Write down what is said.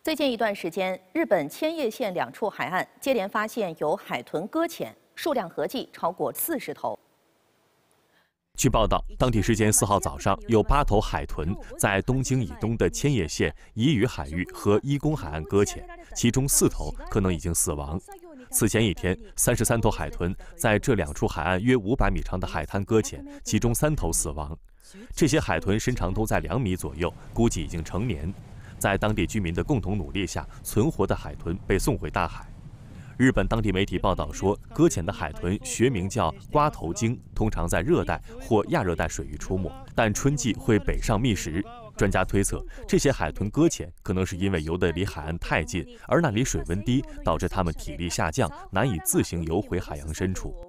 最近一段时间，日本千叶县2处海岸接连发现有海豚搁浅，数量合计超过40头。 据报道，当地时间4号早上，有8头海豚在东京以东的千叶县伊予海域和伊宫海岸搁浅，其中4头可能已经死亡。此前一天，33头海豚在这2处海岸约500米长的海滩搁浅，其中3头死亡。这些海豚身长都在2米左右，估计已经成年。在当地居民的共同努力下，存活的海豚被送回大海。日本当地媒体报道说，搁浅的海豚学名叫瓜头鲸，通常在热带或亚热带水域出没，但春季会北上觅食。专家推测，这些海豚搁浅可能是因为游得离海岸太近，而那里水温低，导致它们体力下降，难以自行游回海洋深处。